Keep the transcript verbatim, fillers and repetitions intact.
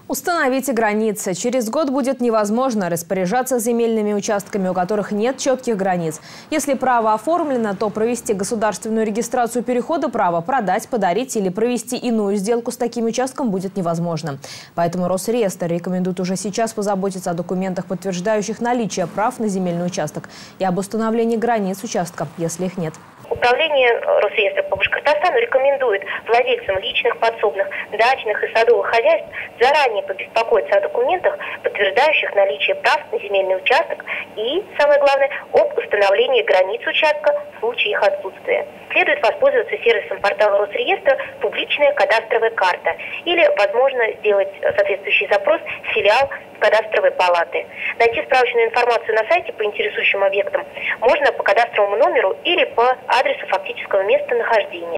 Установите границы. Через год будет невозможно распоряжаться земельными участками, у которых нет четких границ. Если право оформлено, то провести государственную регистрацию перехода права, продать, подарить или провести иную сделку с таким участком будет невозможно. Поэтому Росреестр рекомендует уже сейчас позаботиться о документах, подтверждающих наличие прав на земельный участок, и об установлении границ участка, если их нет. Управление Росреестра по Башкортостану рекомендует владельцам личных, подсобных, дачных и садовых хозяйств заранее побеспокоиться о документах, подтверждающих наличие прав на земельный участок и, самое главное, об установлении границ участка в случае их отсутствия. Следует воспользоваться сервисом портала Росреестра «Публичная кадастровая карта» или, возможно, сделать соответствующий запрос в филиал кадастровой палаты. Найти справочную информацию на сайте по интересующим объектам можно по кадастровому номеру или по адресу фактического местонахождения.